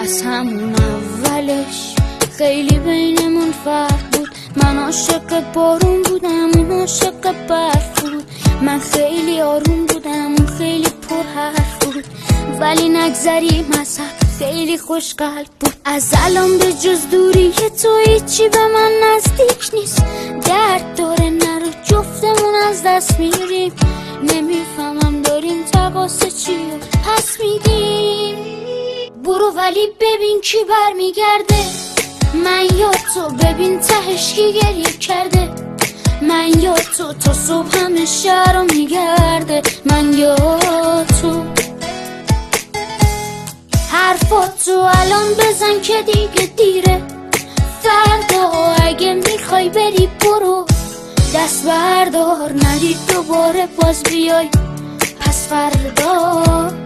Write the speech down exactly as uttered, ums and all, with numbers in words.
از همون اولش خیلی بینمون فرق بود. من عاشق بارون بودم، اون عاشق برف بود. من خیلی آروم بودم، اون خیلی پر حرف بود. ولی نگذریم از حد، خیلی خوش قلب بود. از الان به جز دوری تو هیچی به من نزدیک نیست. درد داره نرو، جفتمون از دست میریم. نمیفهمم داریم تقاسه چی و پس میدیم. برو ولی ببین کی برمیگرده. من یا تو، ببین تهش کی گریه کرده. من یا تو، تا صبح همه شهر رو میگرده. من یا تو، حرفاتو الان بزن که دیگه دیره. فردا اگه میخوای بری برو، دست بردار نری دوباره باز بیای. پس فردا